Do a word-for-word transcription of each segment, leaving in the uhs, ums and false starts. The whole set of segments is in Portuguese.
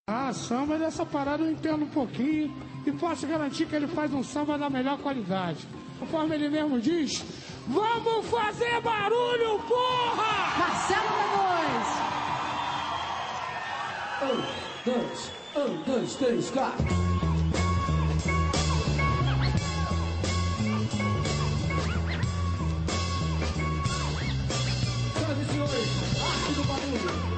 Ah, samba dessa parada eu entendo um pouquinho e posso garantir que ele faz um samba da melhor qualidade. Conforme ele mesmo diz, vamos fazer barulho, porra! Marcelo Mendes! Um, dois, um, dois, três, quatro. Senhoras e senhores, arte do barulho.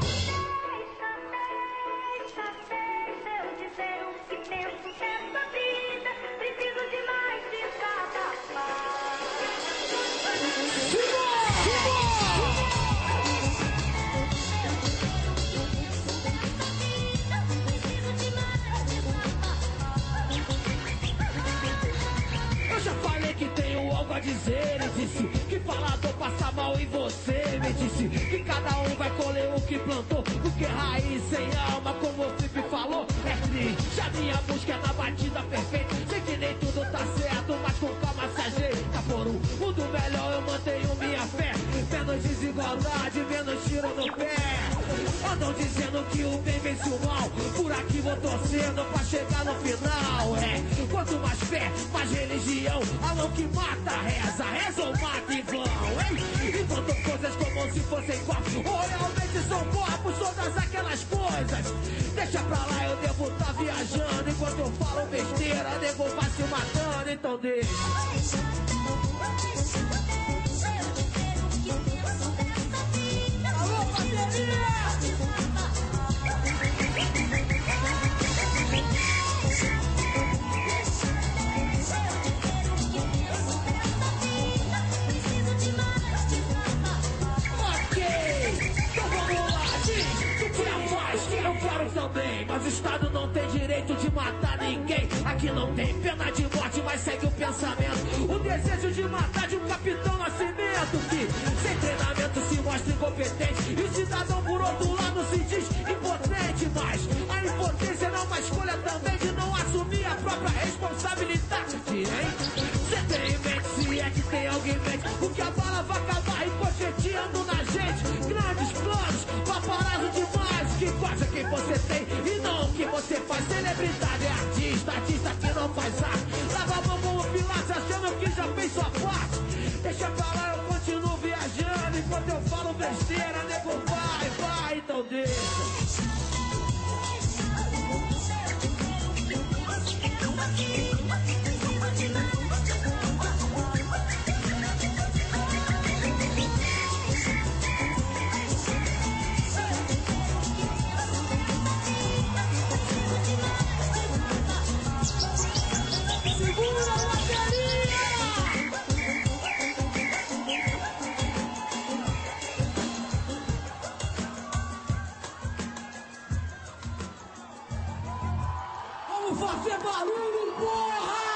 A dizer, e disse que falador passa mal em você. Me disse que cada um vai colher o que plantou, porque raiz sem alma, como o Felipe falou, é triste. A minha busca é na batida perfeita. Sei que nem tudo tá certo, mas com calma se ajeita. Por um mundo melhor eu mantenho minha fé. Menos desigualdade, menos tiro no pé. Andam dizendo que o bem vence o mal, por aqui vou torcendo pra chegar no final. É, quanto mais fé, mais religião. A mão que mata, reza, reza ou mata em vão, hein? Inventam coisas como se fossem corpos, ou realmente são corpos, todas aquelas coisas. Deixa pra lá, eu devo tá viajando. Enquanto eu falo besteira, nego vai se matando, então deixa. Alô, bateria! Eu quero também, mas o Estado não tem direito de matar ninguém. Aqui não tem pena de morte, mas segue o pensamento. O desejo de matar de um capitão Nascimento, que sem treinamento se mostra incompetente. E o cidadão por outro lado se diz impotente. Mas a impotência não é uma escolha também de não assumir a própria responsabilidade, hein? Cê tem em mente, se é que tem alguém em mente, porque a bala vai acabar ricocheteando na gente. Grandes planos, paparazzo demais. Que faz é quem você tem e não o que você faz. Celebridade é artista, artista que não faz arte. Lava a mão como Pilates achando que já fez sua parte. Deixa pra lá, eu continuo viajando. Enquanto eu falo besteira, nego vai, vai, então deixa. Vamos fazer barulho, porra!